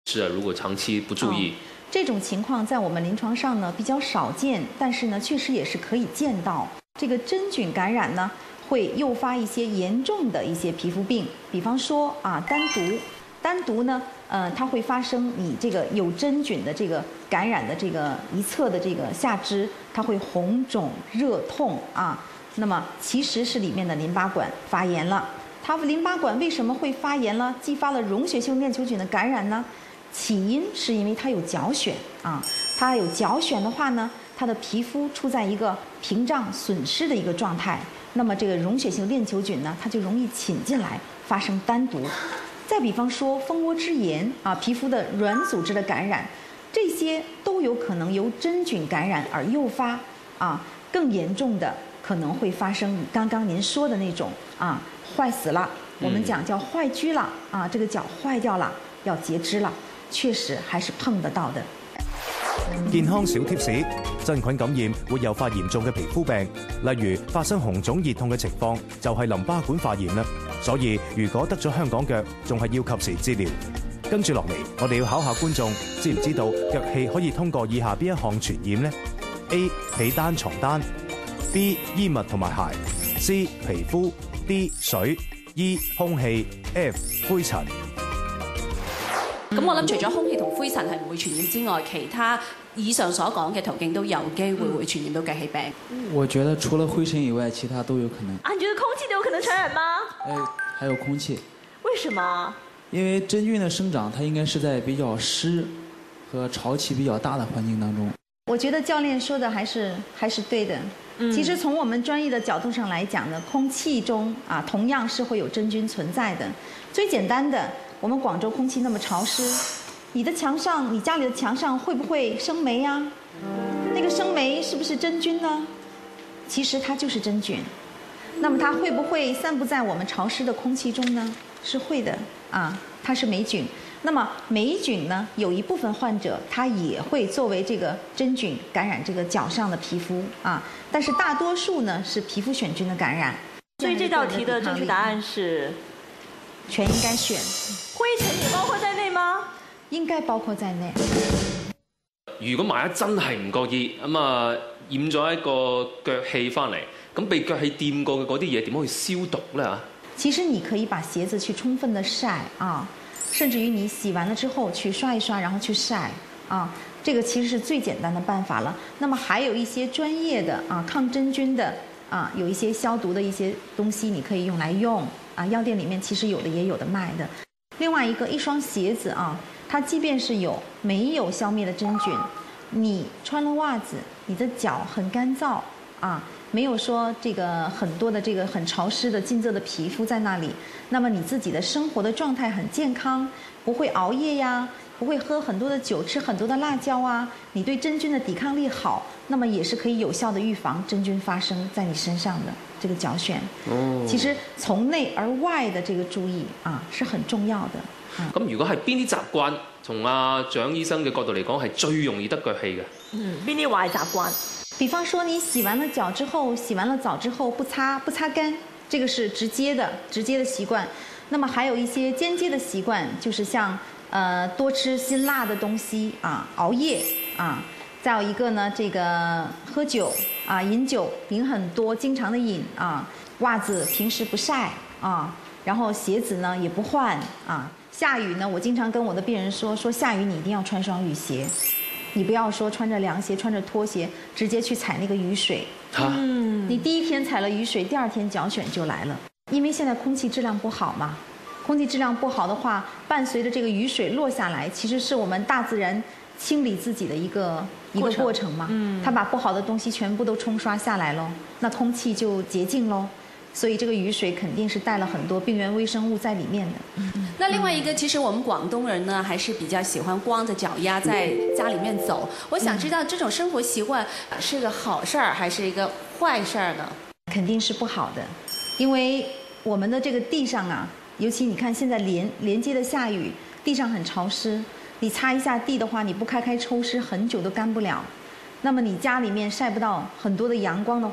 是啊，如果长期不注意， 这种情况在我们临床上呢比较少见，但是呢确实也是可以见到。这个真菌感染呢会诱发一些严重的一些皮肤病，比方说单独呢，它会发生你这个有真菌的这个感染的这个一侧的这个下肢，它会红肿热痛啊。那么其实是里面的淋巴管发炎了。它淋巴管为什么会发炎了，激发了溶血性链球菌的感染呢？起因是因为它有角癣啊，它有角癣的话呢，它的皮肤处在一个屏障损失的一个状态，那么这个溶血性链球菌呢，它就容易侵进来，发生单独。再比方说蜂窝织炎啊，皮肤的软组织的感染，这些都有可能由真菌感染而诱发啊。更严重的可能会发生刚刚您说的那种啊，坏死了，我们讲叫坏疽了啊，这个脚坏掉了，要截肢了，确实还是碰得到的。 健康小貼士：真菌感染會誘發嚴重嘅皮膚病，例如發生紅腫熱痛嘅情況，就係淋巴管發炎啦。所以如果得咗香港腳，仲係要及時治療。跟住落嚟，我哋要考下觀眾，知唔知道腳氣可以通過以下邊一項傳染呢？ A. 被單床單 B. 衣物同埋鞋 C. 皮膚 D. 水 E. 空氣 F. 灰塵。 咁我諗除咗空氣同灰塵係唔會傳染之外，其他以上所講嘅途徑都有機會傳染到腳氣病。 我覺得除了灰塵以外，其他都有可能。 啊，你覺得空氣都有可能傳染嗎？ 還有空氣。 為什麼？ 因為真菌的生長，它應該是在比較濕和潮氣比較大的環境當中。 我覺得教練說的還是對的。其實從我們專業的角度上來講呢，空氣中啊同樣是會有真菌存在的。最簡單的，我們廣州空氣那麼潮濕，你的牆上，你家裡的牆上會不會生黴呀？那個生黴是不是真菌呢？其實它就是真菌。那麼它會不會散布在我們潮濕的空氣中呢？是會的啊，它是黴菌。那麼黴菌呢，有一部分患者他也會作為這個真菌感染這個腳上的皮膚啊，但是大多數呢是皮膚癣菌的感染。 所以這道題的正確答案是全應該選。 灰塵也包括在內嗎？ 應該包括在內。 如果萬一真係唔覺意咁啊，染咗一個腳氣翻嚟，咁被腳氣掂過嘅嗰啲嘢點可以消毒呢？嚇？ 其實你可以把鞋子去充分的曬啊。甚至於你洗完了之後去刷一刷，然後去曬啊，這個其實是最簡單的辦法了。那麼還有一些專業的啊抗真菌的啊，有一些消毒的一些東西你可以用來用啊，藥店裡面其實有的也有的賣的。另外一雙鞋子啊，它即便是沒有消滅的真菌，你穿了襪子，你的腳很乾燥啊。沒有說這個很多的這個很潮濕的金色的皮膚在那裡，那麼你自己的生活的狀態很健康，不會熬夜呀，不會喝很多的酒，吃很多的辣椒啊，你對真菌的抵抗力好，那麼也是可以有效的預防真菌發生在你身上的這個腳癣。其實從內而外的這個注意啊是很重要的。 咁如果係邊啲習慣，從阿蔣醫生嘅角度嚟講，係最容易得腳氣嘅？ 邊啲壞習慣？ 比方說你洗完了腳之後，洗完了澡之後不擦乾，這個是直接的習慣。那麼還有一些間接的習慣，就是像多吃辛辣的東西啊，熬夜啊，再有一個呢，這個喝酒啊，飲酒飲很多，經常的飲啊，襪子平時不曬啊，然後鞋子呢也不換啊。下雨呢，我經常跟我的病人說下雨你一定要穿雙雨鞋。你不要說穿着涼鞋、穿着拖鞋直接去踩那個雨水，你第一天踩了雨水，第二天腳癣就來了。因為現在空氣質量不好嘛，空氣質量不好的話，伴隨着這個雨水落下來，其實是我們大自然清理自己的一個過程嘛。它把不好的東西全部都沖刷下來咯，那空氣就潔淨咯。所以這個雨水肯定是帶了很多病原微生物在裡面的。 那另外一個，其實我們廣東人呢，還是比較喜歡光着腳丫在家裡面走。我想知道這種生活習慣是個好事兒，還是一個壞事兒呢？ 肯定是不好的，因為我們的這個地上啊，尤其你看現在連接的下雨，地上很潮濕，你擦一下地的話，你不開抽濕，很久都乾不了。那麼你家裡面曬不到很多的陽光的話，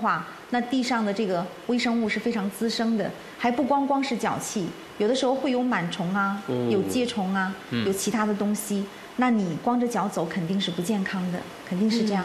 那地上的这个微生物是非常滋生的，还不光是脚气，有的时候会有螨虫啊，有疥虫啊，有其他的东西。那你光着腳走肯定是不健康的，肯定是這樣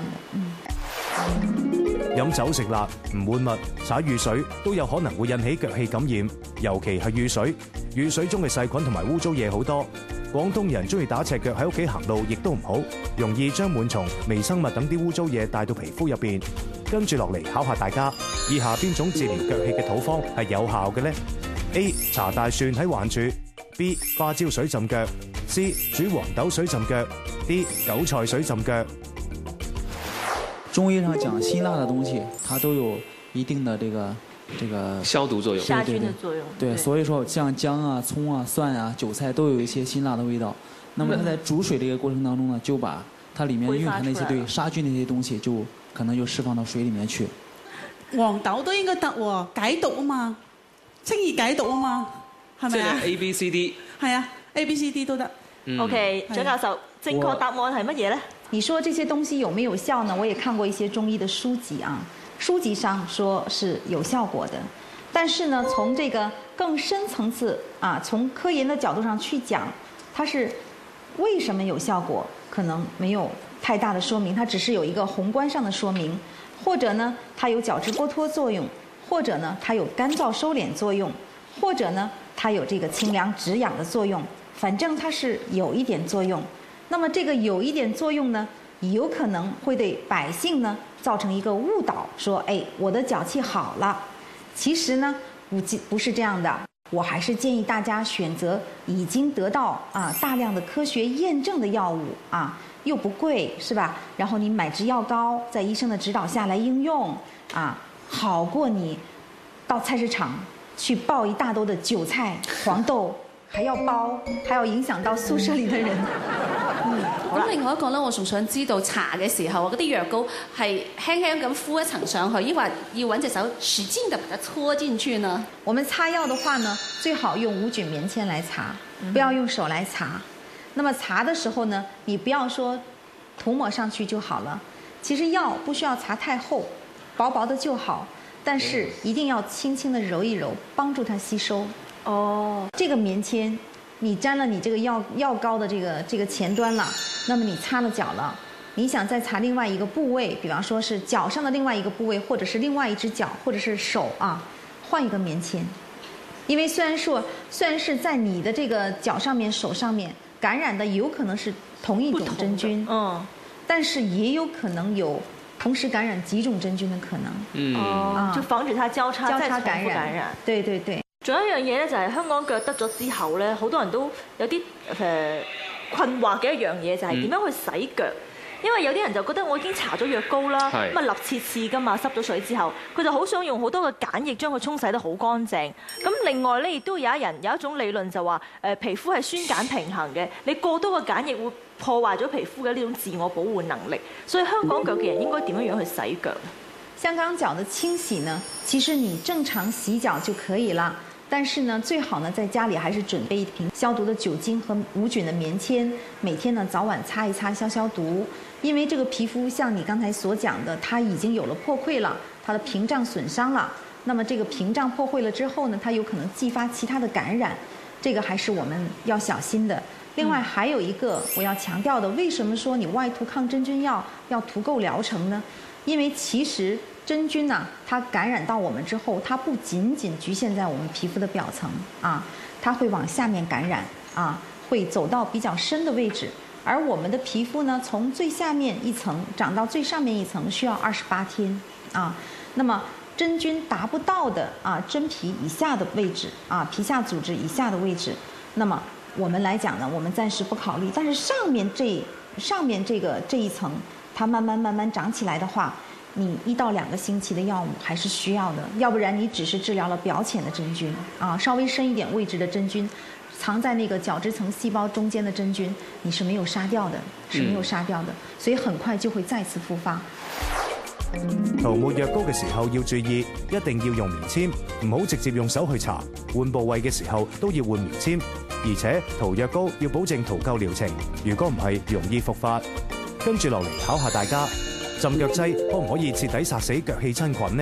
的。 飲酒食辣、唔換襪、踩雨水都有可能會引起腳氣感染，尤其係雨水。雨水中嘅細菌同埋污糟嘢好多。廣東人中意打赤腳喺屋企行路，亦都唔好，容易將蟎蟲、微生物等啲污糟嘢帶到皮膚入邊。跟住落嚟考下大家，以下邊種治療腳氣嘅土方係有效嘅呢？ A. 搽大蒜喺患處 B. 花椒水浸腳 C. 煮黃豆水浸腳 D. 韭菜水浸腳。 中医上講，辛辣的東西它都有一定的這個消毒作用， 殺菌的作用。 對，所以說像薑啊、葱啊、蒜啊、韭菜都有一些辛辣的味道。那麼它在煮水這個過程當中呢，就把它裡面蘊含那些對殺菌那些東西，就可能就釋放到水裡面去。 黃豆都應該得喎，解毒啊嘛，清熱解毒啊嘛，係咪啊？ 即係 A、B、C、D。 係啊 ，A、B、C、D 都得。 OK，蔣教授，正確答案係乜嘢呢？ 你說這些東西有沒有效呢？我也看過一些中醫的書籍啊，書籍上說是有效果的，但是呢，從這個更深層次啊，從科研的角度上去講，它是為什麼有效果，可能沒有太大的說明，它只是有一個宏觀上的說明，或者呢，它有角質剝脫作用，或者呢，它有乾燥收斂作用，或者呢，它有這個清涼止癢的作用，反正它是有一點作用。那麼這個有一點作用呢，有可能會對百姓呢造成一個誤導，說，哎，我的腳氣好了。其實呢，不是這樣的。我還是建議大家選擇已經得到大量的科學驗證的藥物啊，又不貴，是吧？然後你買支藥膏，在醫生的指導下來應用啊，好過你到菜市場去抱一大兜的韭菜、黃豆。還要包，還要影響到宿舍裡的人。 咁另外一個咧，我仲想知道搽嘅時候，嗰啲藥膏係輕輕咁敷一層上去，抑或要揾隻手使勁地把它搓進去呢？ 我們擦藥的話呢，最好用無菌棉籤來擦，不要用手來擦。那麼擦的時候呢，你不要說塗抹上去就好了。其實藥不需要擦太厚，薄薄的就好，但是一定要輕輕地揉一揉，幫助它吸收。哦，這個棉籤，你沾了你這個藥膏的這個前端了，那麼你擦了腳了，你想再擦另外一個部位，比方說是腳上的另外一個部位，或者是另外一隻腳，或者是手啊，換一個棉籤，因為雖然是在你的這個腳上面、手上面感染的有可能是同一種真菌，但是也有可能有同時感染幾種真菌的可能， 就防止它交叉感染。 對對對。 仲有一樣嘢咧，就係香港腳得咗之後咧，好多人都有啲困惑嘅一樣嘢，就係點樣去洗腳。因為有啲人就覺得我已經搽咗藥膏啦，咁啊立次次噶嘛，濕咗水之後，佢就好想用好多嘅鹼液將佢沖洗得好乾淨。咁另外咧，亦都有一種理論就話皮膚係酸鹼平衡嘅，你過多嘅鹼液會破壞咗皮膚嘅呢種自我保護能力。所以香港腳嘅人應該點樣去洗腳？ 香港腳的清洗呢，其實你正常洗腳就可以了。但是呢，最好呢，在家裡還是準備一瓶消毒的酒精和無菌的棉籤，每天呢早晚擦一擦消毒。因為這個皮膚像你剛才所講的，它已經有了破潰了，它的屏障損傷了。那麼這個屏障破壞了之後呢，它有可能繼發其他的感染，這個還是我們要小心的。另外還有一個我要強調的，為什麼說你外塗抗真菌藥要塗夠療程呢？因為其實真菌呢，它感染到我們之後，它不僅僅局限在我們皮膚的表層啊，它會往下面感染啊，會走到比較深的位置。而我們的皮膚呢，從最下面一層長到最上面一層需要28天啊。那麼真菌達不到的啊，真皮以下的位置啊，皮下組織以下的位置，那麼我們來講呢，我們暫時不考慮。但是上面這一層，它慢慢長起來的話，你1到2個星期的藥物還是需要的，要不然你只是治療了表淺的真菌啊，稍微深一點位置的真菌，藏在那個角質層細胞中間的真菌，你是沒有殺掉的，所以很快就會再次復發。 塗抹藥膏嘅時候要注意，一定要用棉籤，唔好直接用手去搽。換部位嘅時候都要換棉籤，而且塗藥膏要保證塗夠療程，如果唔係容易復發。跟住落嚟考下大家，浸腳劑可唔可以徹底殺死腳氣真菌呢？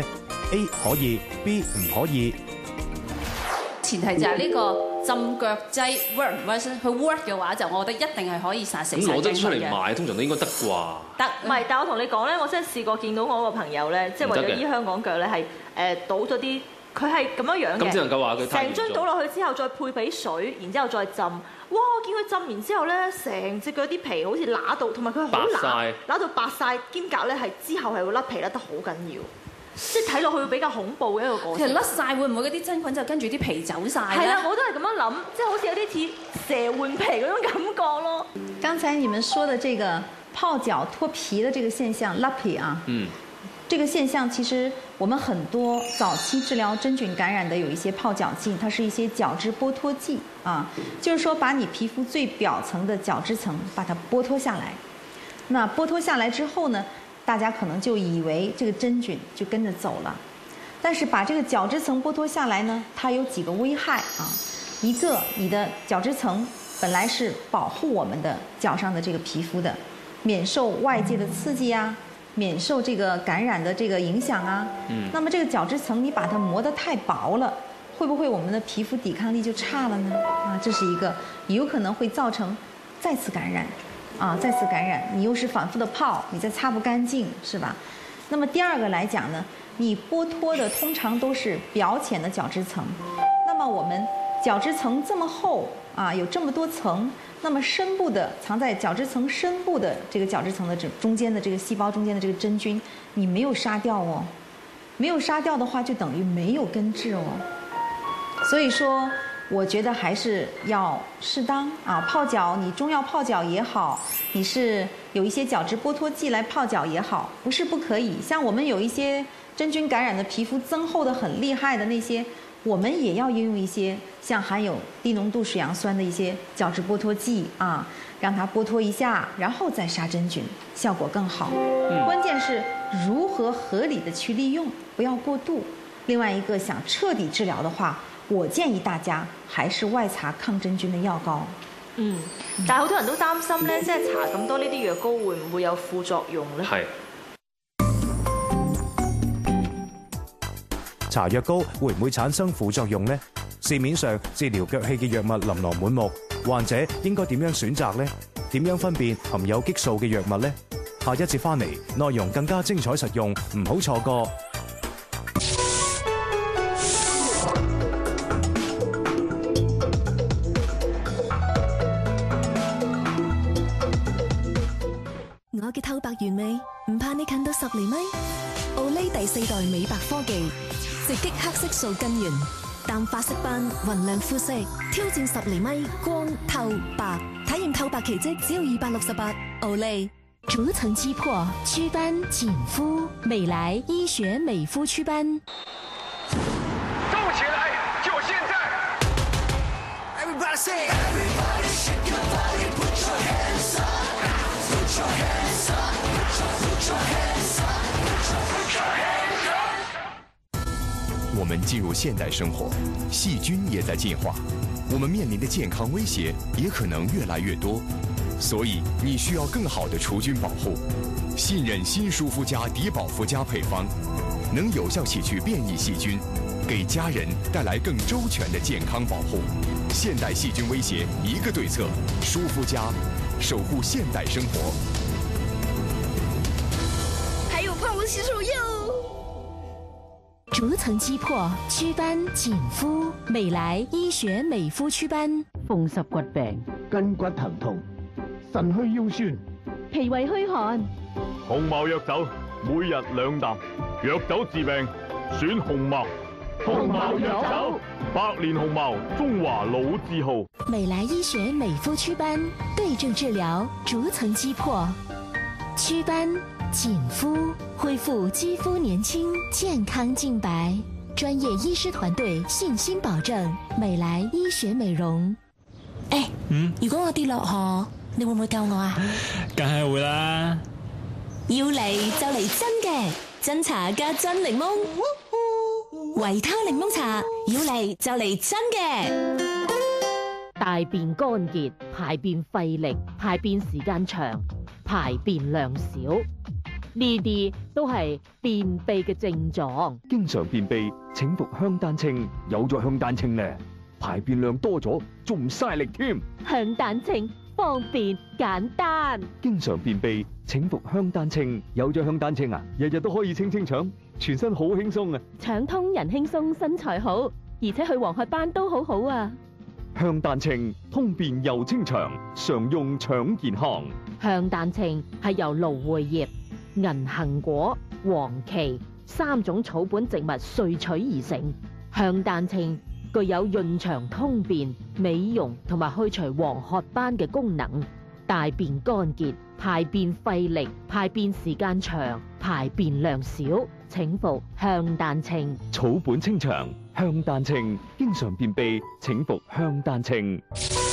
A 可以 ，B 唔可以。 前提就係呢個浸腳劑 work 唔 work 先，佢 work 嘅話就我覺得一定係可以殺死咁攞得出嚟嘅。 賣，通常都應該得啩？ 得，唔係，但我同你講咧，我真係試過見到我個朋友咧，即係為咗醫香港腳咧，係倒咗啲，佢係咁樣樣嘅。 咁只能夠話佢成樽倒落去之後，再配俾水，然之後再浸。哇！我見佢浸完之後咧，成隻腳啲皮好似乸到，同埋佢好乸到白晒，兼夾咧係之後係會甩皮甩得好緊要。即係睇落去會比較恐怖嘅一個過程。 其實甩晒會唔會嗰啲真菌就跟住啲皮走晒咧？ 係啦，我都係咁樣諗，即係好似有啲似蛇換皮嗰種感覺咯。 剛才你們說的這個泡腳脫皮的這個現象，甩皮啊，這個現象其實我們很多早期治療真菌感染的有一些泡腳劑，它是一些角質剝脫劑啊，就是說把你皮膚最表層的角質層把它剝脫下來。那剝脫下來之後呢，大家可能就以為這個真菌就跟着走了，但是把這個角質層剝脫下來呢，它有幾個危害啊。一個，你的角質層本來是保護我們的腳上的這個皮膚的，免受外界的刺激啊，免受這個感染的這個影響啊。那麼這個角質層你把它磨得太薄了，會不會我們的皮膚抵抗力就差了呢？啊，這是一個，有可能會造成再次感染。啊，再次感染，你又是反覆的泡，你再擦不乾淨，是吧？那麼第二個來講呢，你剝脫的通常都是表淺的角質層，那麼我們角質層這麼厚啊，有這麼多層，那麼深部的藏在角質層深部的這個角質層的中間的這個細胞中間的這個真菌，你沒有殺掉哦，沒有殺掉的話，就等於沒有根治哦，所以說。我覺得還是要適當啊，泡腳你中藥泡腳也好，你是有一些角質剝脫劑來泡腳也好，不是不可以。像我們有一些真菌感染的皮膚增厚的很厲害的那些，我們也要應用一些像含有低濃度水楊酸的一些角質剝脫劑啊，讓它剝脫一下，然後再殺真菌，效果更好。關鍵是如何合理的去利用，不要過度。另外一個想徹底治療的話，我建議大家還是外搽抗真菌的藥膏。 但係好多人都擔心咧，即係搽咁多呢啲藥膏會唔會有副作用咧？係。 搽藥膏會唔會產生副作用呢？市面上治療腳氣嘅藥物琳琅滿目，患者應該點樣選擇呢？點樣分辨含有激素嘅藥物呢？下一節翻嚟，內容更加精彩實用，唔好錯過。 我嘅透白完美，唔怕你近到10厘米。Olay 第4代美白科技，直擊黑色素根源，淡髮色斑，雲亮膚色，挑戰10厘米光透白，體驗透白奇蹟只要268。Olay 逐層擊破祛斑緊膚，美萊醫學美膚祛斑。 動起來，就現在 ！Everybody say, everybody shake your body, put your hands up, put your hands up, put your hands up, put your hands up。 我們進入現代生活，細菌也在進化，我們面臨的健康威脅也可能越來越多，所以你需要更好的除菌保護。信任新舒膚佳迪寶膚佳配方，能有效洗去變異細菌，給家人帶來更周全的健康保護。現代細菌威脅一個對策，舒膚佳，守護現代生活。 還有泡沫洗手液哦。逐層擊破祛斑緊膚，美萊醫學美膚祛斑。 風濕骨病、筋骨疼痛、腎虛腰酸、 脾胃虛寒。 鴻茅藥酒每日2啖，藥酒治病，選鴻茅。鴻茅藥酒，100年鴻茅，中華老字號。 美萊醫學美膚祛斑，對症治療，逐層擊破祛斑緊膚，恢復肌膚年輕健康淨白。專業醫師團隊信心保證，美萊醫學美容。如果我跌落河，你會唔會救我啊？ 梗係會啦！ 要嚟就嚟真嘅，真茶加真檸檬，維他檸檬茶，要嚟就嚟真嘅。 大便乾結，排便費力，排便時間長，排便量少。 呢啲都係便秘嘅症狀。 經常便秘，請服香丹清。有咗香丹清咧，排便量多咗，仲唔嘥力添。 香丹清方便簡單。 經常便秘，請服香丹清。有咗香丹清啊，日日都可以清清腸，全身好輕鬆啊！ 腸通人輕鬆，身材好，而且去黃褐斑都好好啊！ 香丹清通便又清腸，常用腸健康。 香丹清係由蘆薈葉、銀杏果、黃芪3種草本植物萃取而成。香丹清具有潤腸通便、美容同埋去除黃褐斑嘅功能。大便乾結、排便費力、排便時間長、排便量少，請服香丹清。 草本清腸，香丹清。經常便秘，請服香丹清。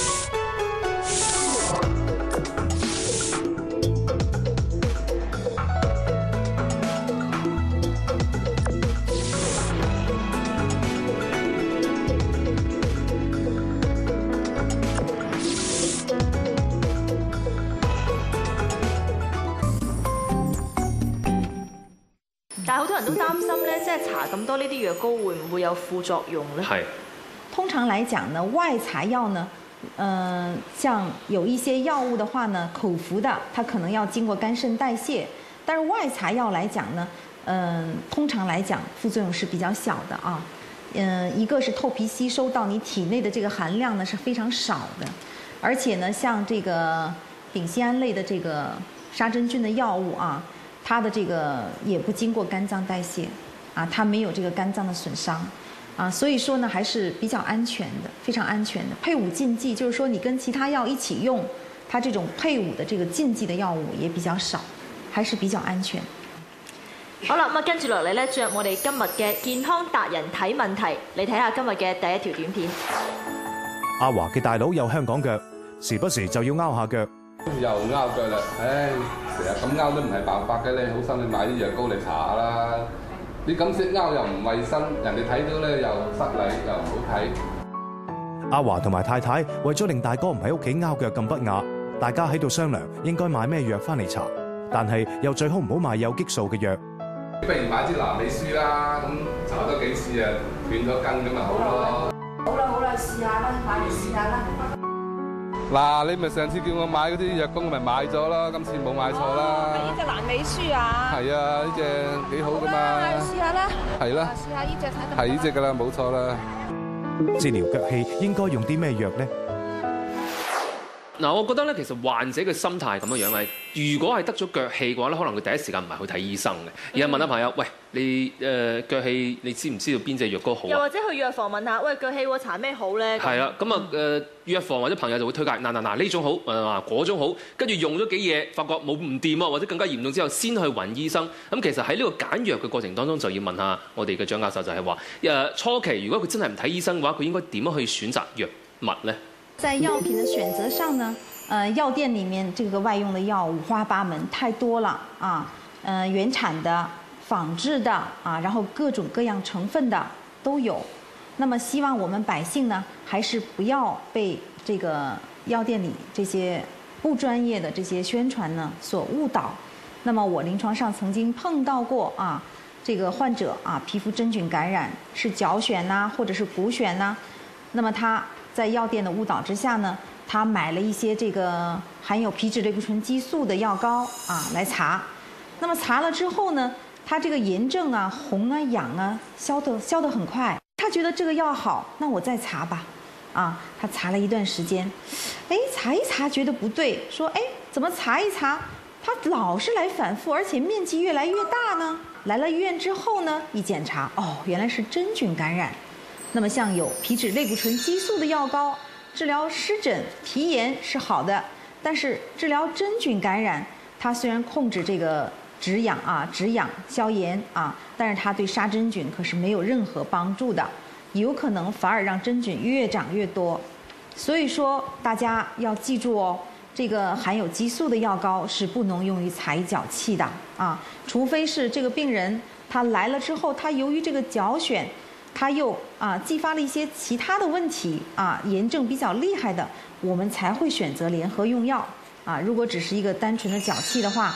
但係好多人都擔心咧，即係搽咁多呢啲藥膏會唔會有副作用呢？ 係。 通常來講呢，外擦藥呢，像有一些藥物的話呢，口服的它可能要經過肝腎代謝，但是外擦藥來講呢，通常來講副作用是比較小的啊。一個是透皮吸收到你體內的這個含量呢是非常少的，而且呢，像這個丙酰胺類的這個殺真菌的藥物啊。它的這個也不經過肝臟代謝，啊，它沒有這個肝臟的損傷，啊，所以說呢還是比較安全的，非常安全的。配伍禁忌就是說你跟其他藥一起用，它這種配伍的這個禁忌的藥物也比較少，還是比較安全。 好啦，咁啊跟住落嚟咧，進入我哋今日嘅健康達人睇問題，你睇下今日嘅第一條短片。 阿華嘅大佬有香港腳，時不時就要拗下腳。 又拗腳啦，唉，成日咁拗都唔係辦法嘅，你好心你買啲藥膏嚟搽下啦。你咁識拗又唔衞生，人哋睇到咧又失禮又唔好睇。 阿華同埋太太為咗令大哥唔喺屋企拗腳咁不雅，大家喺度商量應該買咩藥翻嚟搽，但係又最好唔好買有激素嘅藥。 不如買支南美舒啦，咁搽多幾次啊，斷咗筋咁咪好咯。 好啦，試下啦，買嚟試下啦。 嗱，你咪上次叫我買嗰啲藥膏，咪買咗啦，今次冇買錯啦。 係呢隻蘭美舒啊？ 係啊，呢隻幾好噶嘛。 試下啦。係啦。試下呢隻睇得。 係呢隻噶啦，冇錯啦。 治療腳氣應該用啲咩藥呢？ 嗱，我覺得咧，其實患者嘅心態係咁樣樣嘅。如果係得咗腳氣嘅話咧，可能佢第一時間唔係去睇醫生嘅，而係問下朋友：喂，你腳氣，你知唔知道邊隻藥膏好啊？ 又或者去藥房問下：喂，腳氣喎，搽咩好咧？ 係啦，咁啊藥房或者朋友就會推介嗱呢種好，嗰種好，跟住用咗幾嘢，發覺冇唔掂啊，或者更加嚴重之後，先去揾醫生。咁其實喺呢個揀藥嘅過程當中，就要問下我哋嘅張教授，就係話初期如果佢真係唔睇醫生嘅話，佢應該點樣去選擇藥物呢？ 在藥品的選擇上呢，藥店裡面這個外用的藥五花八門，太多了啊，原產的、仿製的啊，然後各種各樣成分的都有。那麼希望我們百姓呢，還是不要被這個藥店裡這些不專業的這些宣傳呢所誤導。那麼我臨床上曾經碰到過啊，這個患者啊，皮膚真菌感染是腳癣吶，或者是骨癣吶，那麼他在藥店的誤導之下呢，他買了一些這個含有皮質類固醇激素的藥膏啊來擦，那麼擦了之後呢，他這個炎症啊、紅啊、癢啊消得很快，他覺得這個藥好，那我再擦吧，啊，他擦了一段時間，哎，擦一擦覺得不對，說哎，怎麼擦一擦，他老是來反覆，而且面積越來越大呢？來了醫院之後呢，一檢查，哦，原來是真菌感染。那麼像有皮質類固醇激素的藥膏，治療濕疹、皮炎是好的，但是治療真菌感染，它雖然控制這個止癢消炎啊，但是它對殺真菌可是沒有任何幫助的，有可能反而讓真菌越長越多。所以說大家要記住哦，這個含有激素的藥膏是不能用於踩腳氣的啊，除非是這個病人他來了之後，他由於這個腳癣，他又繼發了一些其他的問題啊，炎症比較厲害的，我們才會選擇聯合用藥啊。如果只是一個單純的腳氣的話，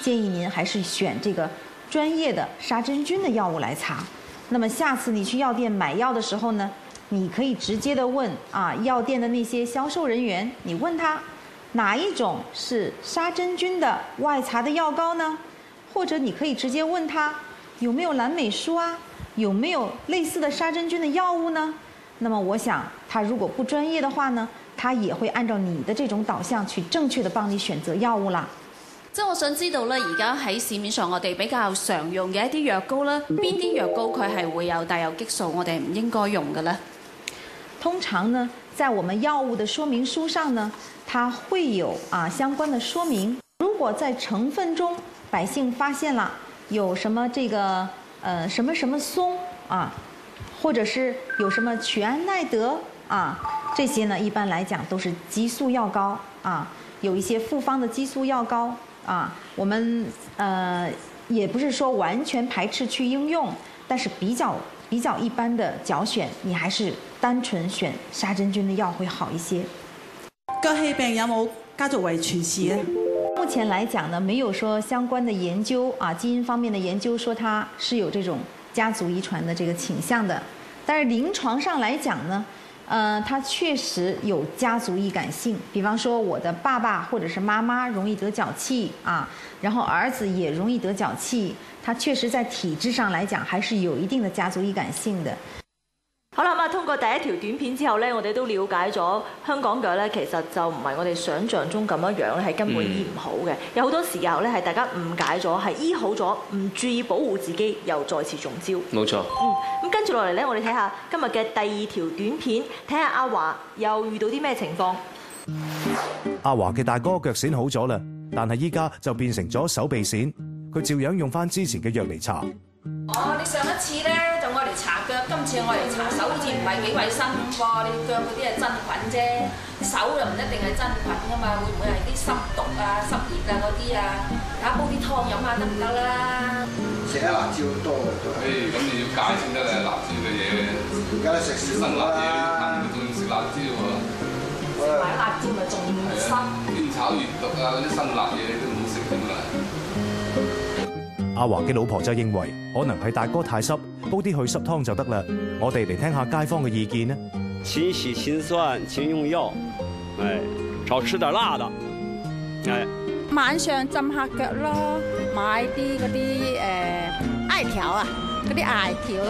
建议您还是选这个专业的杀真菌的药物来擦。那么下次你去药店买药的时候呢，你可以直接的问药店的那些销售人员，你问他哪一种是杀真菌的外擦的药膏呢？或者你可以直接问他有没有蓝莓舒啊，有没有类似的杀真菌的药物呢？那么我想他如果不专业的话呢，他也會按照你的這種導向去正確地幫你選擇藥物啦。 即係我想知道咧，而家喺市面上我哋比較常用嘅一啲藥膏啦，邊啲藥膏佢係會有帶有激素，我哋唔應該用嘅咧？ 通常呢，在我們藥物的說明書上呢，它會有相關的說明。如果在成分中百姓發現了有什麼這個什麼什麼松或者是有什麼曲安奈德這些呢，一般來講都是激素藥膏有一些複方的激素藥膏我們也不是說完全排斥去應用，但是比較一般的絞選，你還是單純選殺真菌的藥會好一些。 腳氣病有冇家族遺傳史呢？ 目前來講呢，沒有說相關的研究基因方面的研究說它是有這種家族遺傳的這個傾向的，但是臨床上來講呢，它確實有家族易感性。比方說我的爸爸或者是媽媽容易得腳氣然後兒子也容易得腳氣，它確實在體質上來講還是有一定的家族易感性的。 好啦，咁通過第一條短片之後咧，我哋都了解咗香港腳咧，其實就唔係我哋想象中咁樣咧，係根本醫唔好嘅。有好多時候咧，係大家誤解咗，係醫好咗，唔注意保護自己，又再次中招。 冇錯。 咁跟住落嚟咧，我哋睇下今日嘅第二條短片，睇下阿華又遇到啲咩情況。 阿華嘅大哥腳癬好咗啦，但係依家就變成咗手臂癬，佢照樣用翻之前嘅藥嚟搽。 你上一次咧就愛嚟搽腳，今次愛嚟搽手，好似唔係幾衞生喎。你腳嗰啲係真菌啫，手又唔一定係真菌噶嘛，會唔會係啲濕毒濕熱嗰啲大家煲啲湯飲下得唔得啦？ 食得辣椒多咁你要戒先得啦，辣椒嘅嘢。而家食少辣嘢，你仲要食辣椒喎。 食埋辣椒咪仲濕。 煙炒熱毒嗰啲辛辣嘢都唔好食咁啦。 阿華嘅老婆就認為可能係大哥太濕，煲啲去濕湯就得啦。我哋嚟聽下街坊嘅意見呢。 勤洗勤涮勤用藥，少吃點辣的， 晚上浸下腳咯，買啲嗰啲艾條嗰啲艾條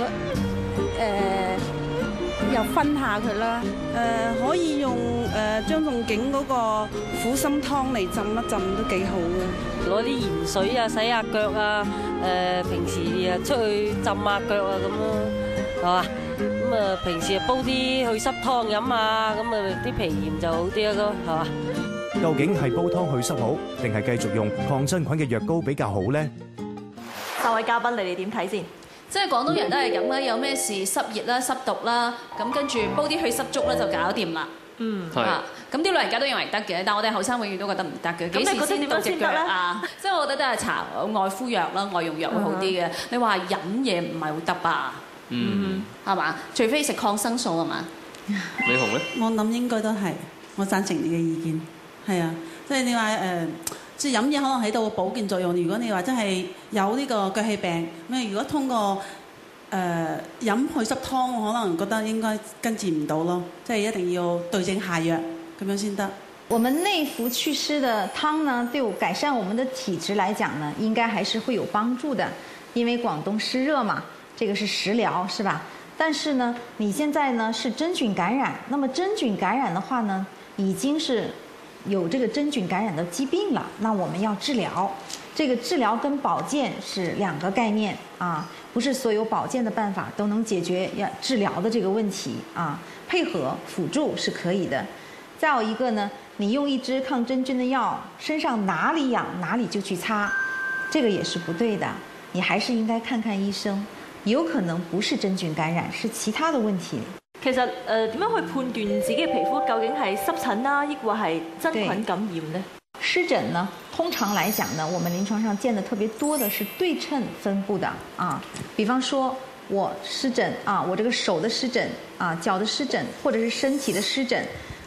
又分下佢啦。 可以用張仲景嗰個苦心湯嚟浸一浸都幾好嘅。 攞啲鹽水洗下腳平時出去浸下腳咁咯，係嘛？咁平時煲啲去濕湯飲咁啲皮炎就好啲咯，係嘛？ 究竟係煲湯去濕好，定係繼續用抗真菌嘅藥膏比較好呢？ 三位嘉賓，你哋點睇先？ 即係廣東人都係咁啦，有咩事濕熱啦、濕毒啦，咁跟住煲啲去濕粥咧就搞掂啦。咁啲老人家都認為得嘅，但我哋後生永遠都覺得唔得嘅。幾時先到隻腳即係我覺得都係搽外敷藥啦、外用藥會好啲嘅。你話飲嘢唔係好得吧？係嘛？除非食抗生素係嘛？ 美紅咧？ 我諗應該都係，我贊成你嘅意見。係啊，即係你話即係飲嘢可能喺度保健作用。如果你話真係有呢個腳氣病，咁如果通過飲去濕湯，我可能覺得應該根治唔到咯，即係一定要對症下藥咁樣先得。 我們內服祛濕的湯呢，對改善我們的體質來講呢，應該還是會有幫助的，因為廣東濕熱嘛，這個是食療，是吧？但是呢，你現在呢是真菌感染，那麼真菌感染的話呢，已經是有這個真菌感染的疾病了，那我們要治療。這個治療跟保健是兩個概念不是所有保健的辦法都能解決要治療的這個問題配合輔助是可以的。再有一個呢，你用一支抗真菌的藥，身上哪裡癢哪裡就去擦，這個也是不對的。你還是應該看看醫生，有可能不是真菌感染，是其他的問題。 其實點樣去判斷自己嘅皮膚究竟係濕疹啦，抑或係真菌感染呢？ 濕疹呢，通常來講呢，我們臨床上見的特別多的是對稱分布的比方說我濕疹我這個手的濕疹腳的濕疹，或者是身體的濕疹，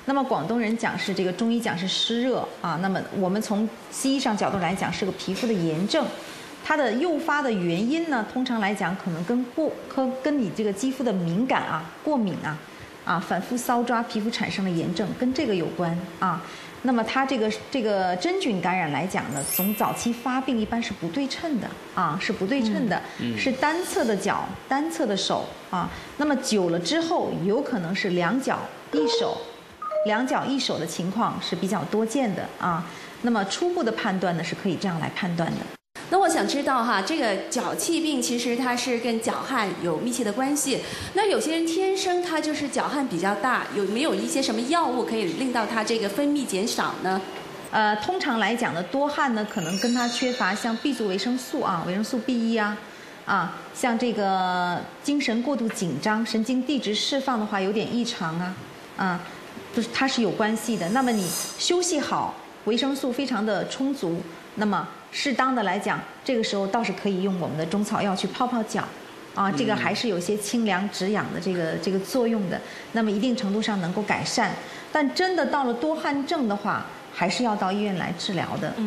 那么广东人讲是这个中医讲是湿热啊，那么我们从西医上角度来讲是个皮肤的炎症，它的诱发的原因呢，通常来讲可能跟你这个肌肤的敏感啊、过敏啊、反复搔抓皮肤产生的炎症跟这个有关啊。那么它这个真菌感染来讲呢，从早期发病一般是不对称的啊，是不对称的，是单侧的脚、单侧的手啊。那么久了之后，有可能是两脚一手的情况是比较多见的啊。那么初步的判断呢，是可以这样来判断的。 那我想知道哈，这个脚气病其实它是跟脚汗有密切的关系。那有些人天生他就是脚汗比较大，有没有一些什么药物可以令到他这个分泌减少呢？ 通常来讲呢，多汗呢可能跟他缺乏像 B 族维生素啊、维生素 B1像这个精神过度紧张、神经递质释放的话有点异常就是它是有关系的。那么你休息好，维生素非常的充足，那么适当的来讲，这个时候倒是可以用我们的中草药去泡泡脚，这个还是有些清凉止痒的这个作用的。那么一定程度上能够改善，但真的到了多汗症的话，还是要到医院來治療的。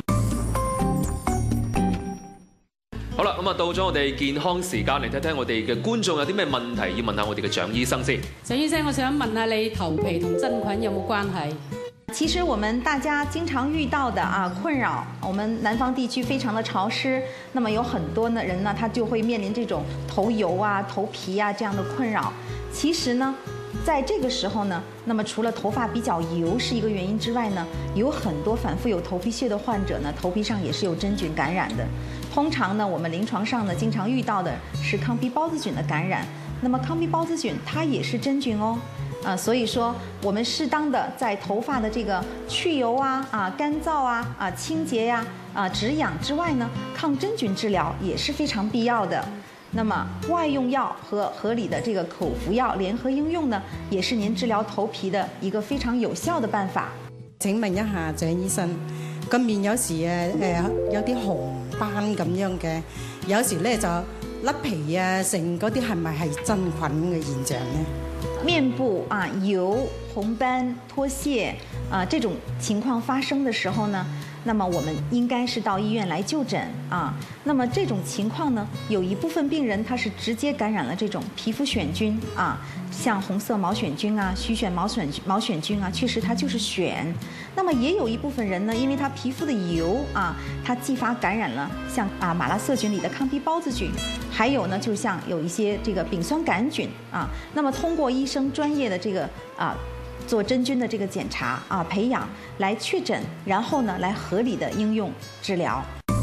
好啦，咁到咗我哋健康時間，嚟睇睇我哋嘅觀眾有啲咩問題要問下我哋嘅蔣醫生先。 蔣醫生，我想問下你頭皮同真菌有冇關係？ 其實我們大家經常遇到的困擾，我們南方地區非常的潮濕，那麼有很多的人呢，他就會面臨這種頭油頭皮這樣的困擾。其實呢，在這個時候呢，那麼除了頭髮比較油是一個原因之外呢，有很多反覆有頭皮屑的患者呢，頭皮上也是有真菌感染的。通常呢，我們臨床上呢經常遇到的是糠皮孢子菌的感染。那麼糠皮孢子菌它也是真菌哦。所以說我們適當的在頭髮的這個去油乾燥清潔止癢之外呢，抗真菌治療也是非常必要的。那麼外用藥和合理的這個口服藥聯合應用呢，也是您治療頭皮的一個非常有效的辦法。 請問一下蔣醫生，個面有時有啲紅斑咁樣嘅，有時咧就甩皮成嗰啲係咪係真菌嘅現象呢？ 面部油、紅斑、脫屑這種情況發生的時候呢，那麼我們應該是到醫院來就診那麼這種情況呢，有一部分病人他是直接感染了這種皮膚癣菌像紅色毛癣菌虛癣毛癣菌確實它就是癣。那麼也有一部分人呢，因為他皮膚的油他繼發感染了像馬拉色菌裡的糠皮孢子菌，還有呢，就像有一些這個丙酸桿菌那麼通過醫生專業的這個做真菌的這個檢查培養來確診，然後呢來合理的應用治療。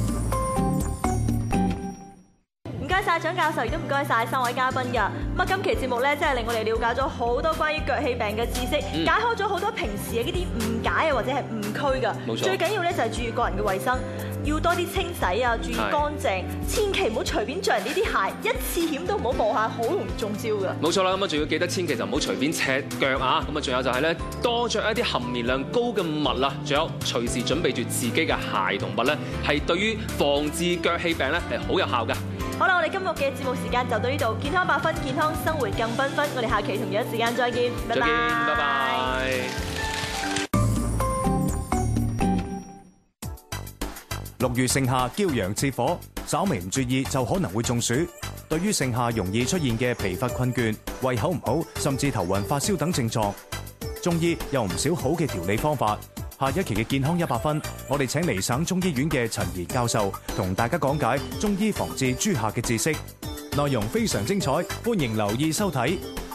唔該曬蔣教授，亦都唔該曬3位嘉賓㗎。咁今期節目咧，真係令我哋了解咗好多關於腳氣病嘅知識，解開咗好多平時嘅呢啲誤解或者係誤區㗎。冇錯。最緊要咧就係注意個人嘅衛生，要多啲清洗注意乾淨，千祈唔好隨便着人呢啲鞋，一次險都唔好冒下，好容易中招㗎。冇錯啦，咁仲要記得千祈就唔好隨便赤腳咁啊，仲有就係咧多着一啲含棉量高嘅襪啦，仲有隨時準備住自己嘅鞋同襪咧，係對於防治腳氣病咧係好有效㗎。好啦，我哋今日嘅節目時間就到呢度，健康8分，健康生活更繽紛。我哋下期同樣時間再見，拜拜。拜拜。 6月盛夏驕陽熾火，稍微唔注意就可能會中暑。對於盛夏容易出現嘅疲乏困倦、胃口唔好，甚至頭暈發燒等症狀，中醫有唔少好嘅調理方法。下一期嘅健康100分，我哋請嚟省中醫院嘅陳怡教授同大家講解中醫防治豬下嘅知識，內容非常精彩，歡迎留意收睇。